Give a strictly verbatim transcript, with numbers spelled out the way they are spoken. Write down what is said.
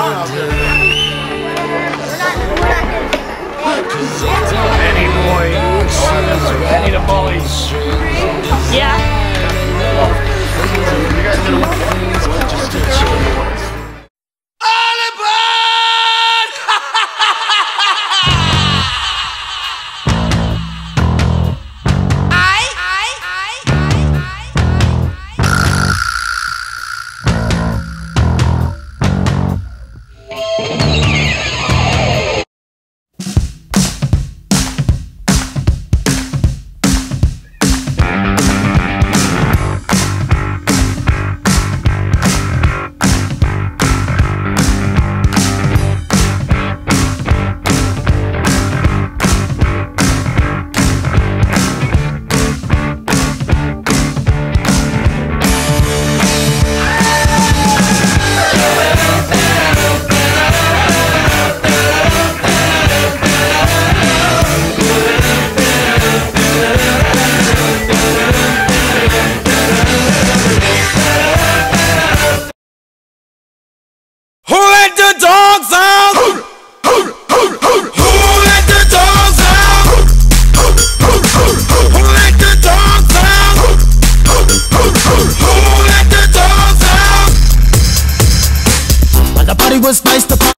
Benny boy. Benny the bully. Yeah. You guys did a dogs out! Who let the dogs out? Who let the dogs out? Who let the dogs out? When the party was nice, the